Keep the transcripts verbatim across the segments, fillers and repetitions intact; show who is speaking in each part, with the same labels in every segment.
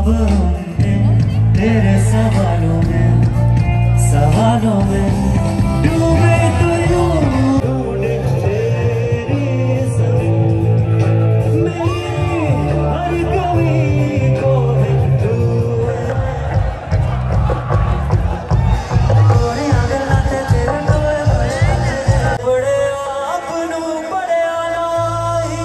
Speaker 1: होंगे तेरे सवालों में, सवालों में डूबे तो यूं ढूंढे तेरी ज़मीं, मेरी हर कमी को है तू। कोई अगर लाते तेरे कोई बड़े आप नू बड़े आना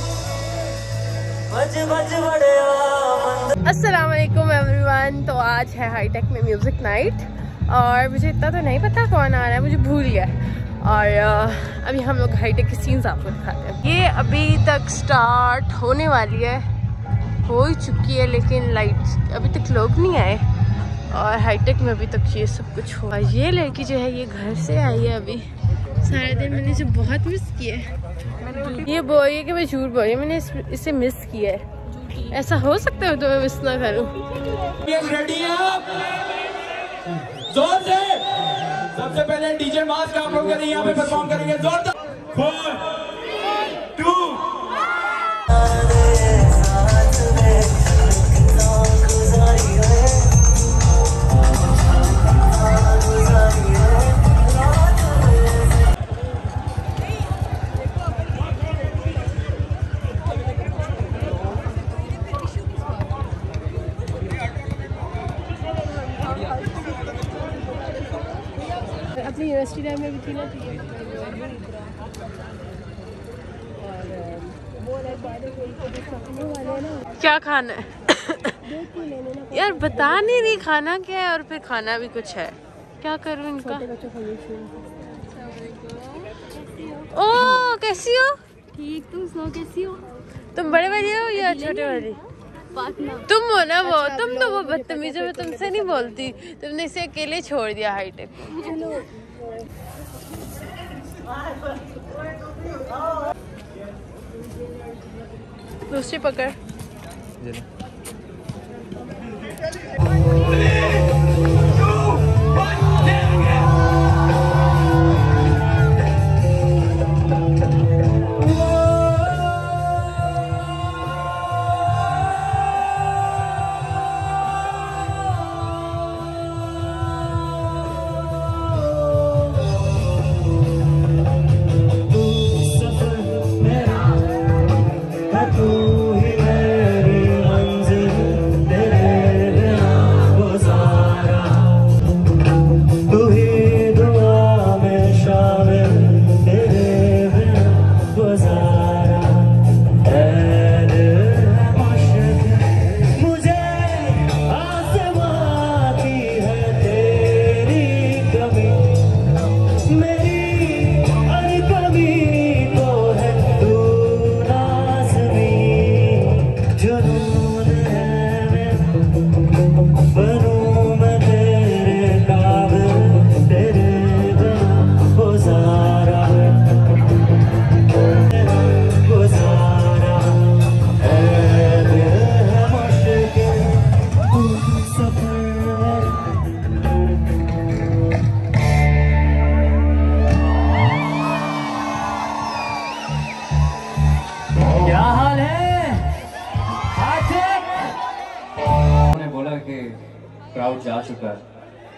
Speaker 1: बज बज बड़े
Speaker 2: अस्सलाम वालेकुम एवरीवन। तो आज है हाईटेक में म्यूज़िक नाइट और मुझे इतना तो नहीं पता कौन आ रहा है, मुझे भूल गया। और अभी हम लोग हाईटेक के सीन्स आपको दिखाते हैं। ये अभी तक स्टार्ट होने वाली है, हो ही चुकी है, लेकिन लाइट अभी तक लोग नहीं आए और हाईटेक में अभी तक ये सब कुछ हुआ। ये लड़की जो है ये घर से आई है अभी। सारे दिन मैंने इसे बहुत मिस किया है। ये बोल रही है कि मैं झूठ बोल रही हूँ, मैंने इसे मिस किया है। ऐसा हो सकता है तो मैं मिस ना करूं।
Speaker 3: रेडी हैं आप? जोर से सबसे पहले डीजे मास का आप लोग यहाँ पे परफॉर्म करेंगे जोरदार। फोर टू
Speaker 2: अपनी यूनिवर्सिटी टाइम में भी थी ना। क्या खाना है? यार बता नहीं रही खाना क्या है और फिर खाना भी कुछ है। क्या करूँ इनका? ओ कैसी हो?
Speaker 4: ठीक, तुम सुनो कैसी हो?
Speaker 2: तुम बड़े वाली हो या छोटे वाली? तुम हो ना वो। अच्छा, तुम तो वो बदतमीज हो, मैं तुमसे नहीं बोलती। तुमने इसे अकेले छोड़ दिया हाईटेक। दूसरी पकड़।
Speaker 5: क्राउड जा चुका है।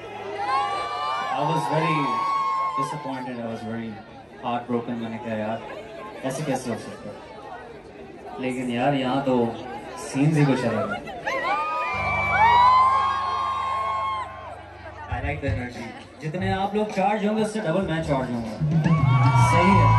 Speaker 5: I was very disappointed, I was very heartbroken। मैंने कहा यार ऐसे कैसे हो सकता है, लेकिन यार यहाँ तो सीन्स ही कुछ अलग है। I like the energy। जितने आप लोग चार्ज होंगे उससे डबल मैं चार्ज होऊंगा। सही है?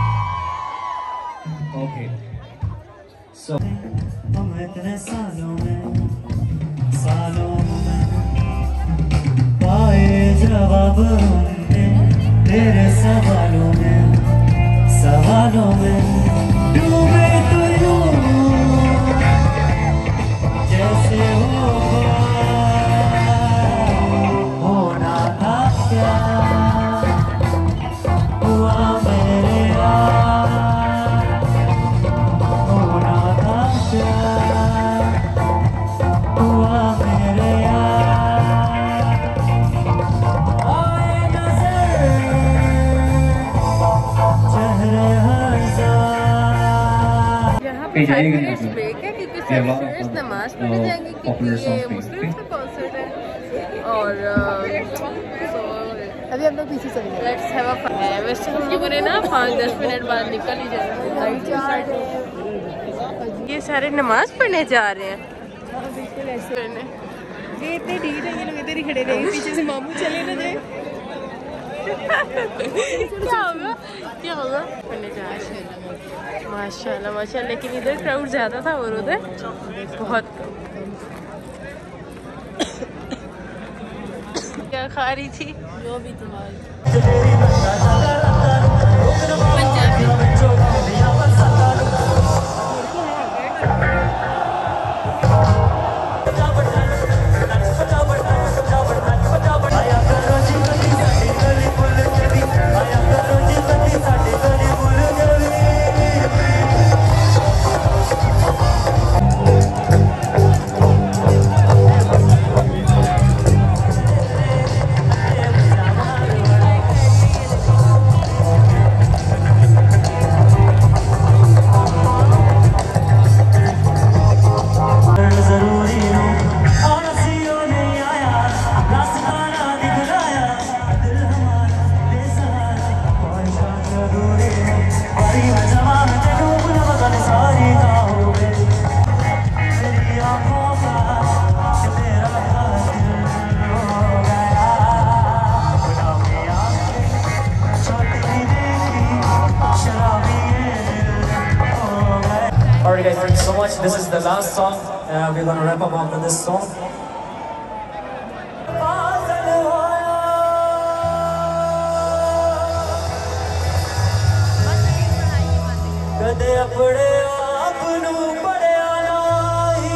Speaker 5: ओके सो
Speaker 1: हम इतने सालों में सालों में पाए जवाब होंगे तेरे सवालों में, सवालों में डूबे तो यूं जैसे हो होना था क्या हुआ मेरे यार, होना था क्या हुआ मेरे
Speaker 2: सारे स्टूडेंट्स नमाज पढ़ने जाएंगे क्योंकि ये मुस्लिम का कॉन्सर्ट है। और अभी हम लोग पीछे चल रहे हैं। Let's have a fun. वैसे हम लोगों ने ना पाँच दस मिनट बाद निकल ही जाना। ये सारे नमाज पढ़ने जा रहे हैं। बिल्कुल ऐसे ये इतने ढीठ है, ये लोग इधर ही खड़े रहेंगे, पीछे से मामू चले ना जाए। क्या होगा क्या होगा पढ़ने जा रहे हैं माशाल्लाह माशाल्लाह। लेकिन इधर क्राउड ज़्यादा था और उधर बहुत कम। क्या खा रही थी? जो भी तुम्हारी
Speaker 1: Alright guys, thank you so much. This is the last song. Uh, we're gonna wrap up after this song. कदे अपने आप नू पढ़िया नाही,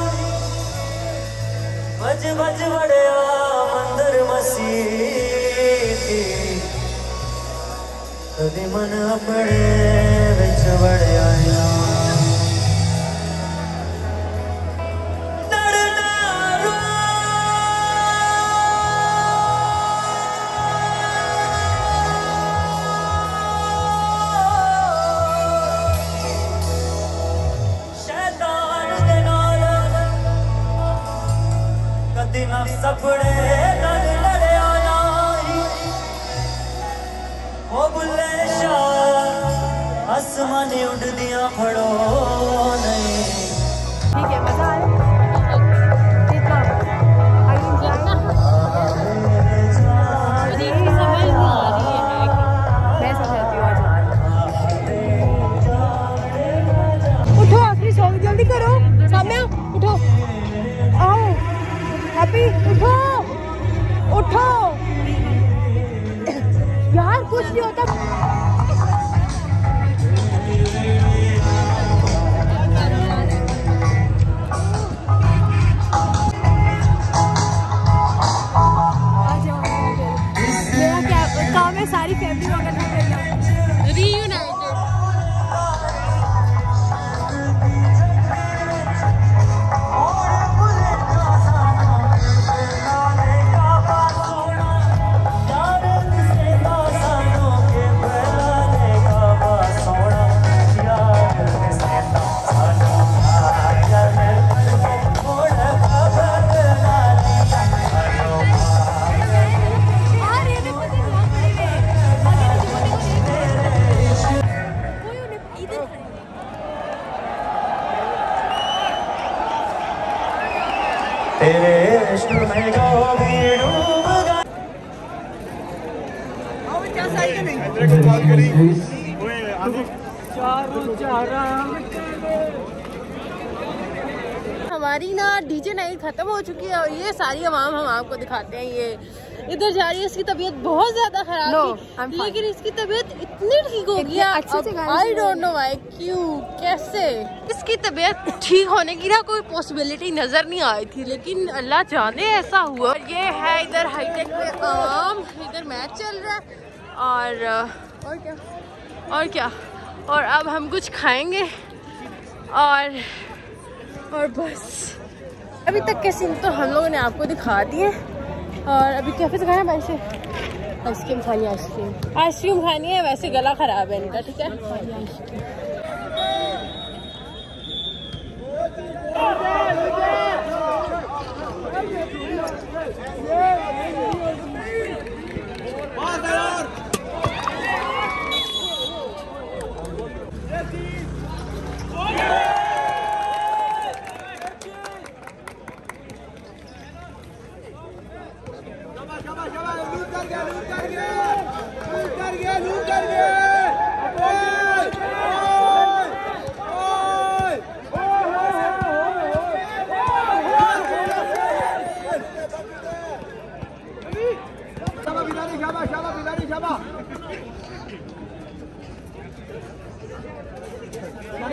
Speaker 1: बज बज वड़िया मंदिर मसीती, कदे मन अपने विच वड़िया ना। सपने नल लड़िया नाही, ओ बुल्ले शाह आसमानी उड़दियां फड़ो नहीं।
Speaker 2: ठीक है, मजा आया? कितना? Are you enjoying? मुझे इसकी समझ नहीं आ रही है। मैं समझाती हूँ। उठो, आखिरी सॉन्ग जल्दी करो। सामने उठो, आओ हैप्पी, उठो उठो यार, कुछ नहीं होता। मेरा क्या काम है, सारी फैमिली को करना पड़ेगा। रीयूनाइटेड
Speaker 1: तेरे इश्क में जो भी डूब गया।
Speaker 2: हमारी ना डीजे नाइट खत्म हो चुकी है और ये सारी आवाम हम आपको दिखाते हैं। ये इधर जा रही है, इसकी तबीयत बहुत ज्यादा खराब no, थी, लेकिन इसकी तबीयत इतनी ठीक हो गया। आई डोंट नो व्हाई, क्यों, कैसे इसकी तबीयत ठीक होने की ना कोई पॉसिबिलिटी नजर नहीं आई थी, लेकिन अल्लाह जाने ऐसा हुआ। और ये है इधर हाईटेक में आवाम, इधर मैच चल रहा है और और क्या और क्या और अब हम कुछ खाएंगे और और बस। अभी तक के सीन तो हम लोगों ने आपको दिखा दिए और अभी कैफे से खाना है, वैसे आइसक्रीम खानी है। आइसक्रीम आइसक्रीम खानी है, वैसे गला खराब है इनका, ठीक है।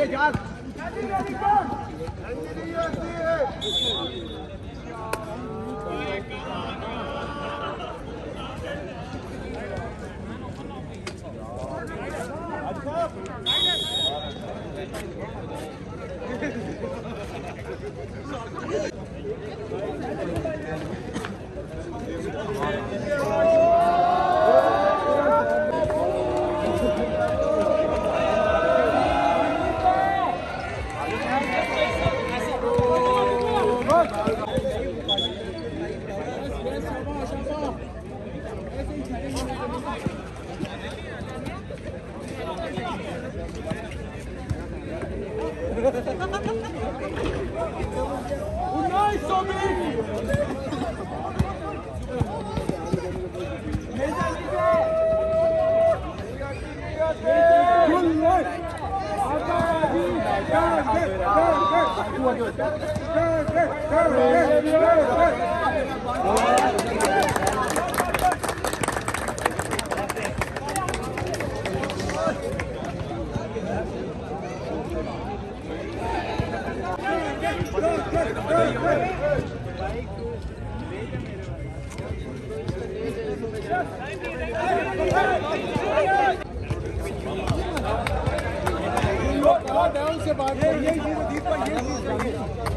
Speaker 3: से बात करिए दीप पर ये चीज चाहिए।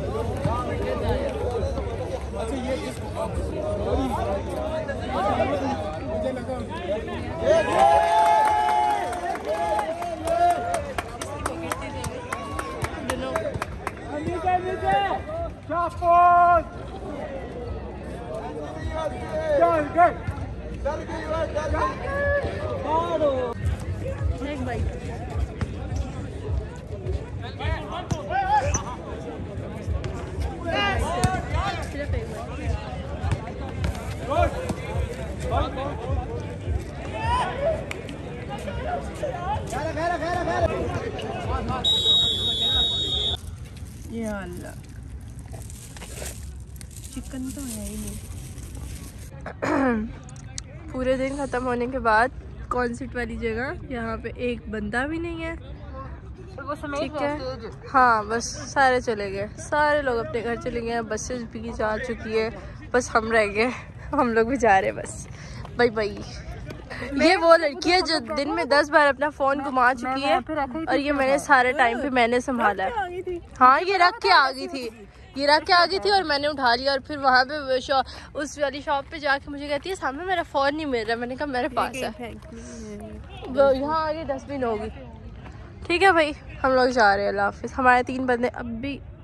Speaker 3: अच्छा ये मुझे लगा नीचे नीचे शाबाश चल गए चल गई मारो
Speaker 2: एक भाई ये अल्लाह चिकन तो है ही नहीं। पूरे दिन ख़त्म होने के बाद कॉन्सर्ट वाली जगह यहाँ पे एक बंदा भी नहीं है। ठीक है, हाँ बस सारे चले गए, सारे लोग अपने घर चले गए, बसेस भी जा चुकी है, बस हम रह गए, हम लोग भी जा रहे हैं बस। Bye bye. ये वो लड़की है जो दिन में दस बार अपना फोन घुमा चुकी है और ये मैंने सारे टाइम पे मैंने संभाला है। हाँ ये रख के आ गई थी, ये रख के आ गई थी और मैंने उठा लिया और फिर वहाँ पे उस वाली शॉप पे जाके मुझे कहती है सामने मेरा फ़ोन नहीं मिल रहा। मैंने कहा मेरे पास है, वो यहाँ आगे डस्टबिन होगी। ठीक है भाई, हम लोग जा रहे हैं, अल्लाह हाफिज़। हमारे तीन बंदे अब भी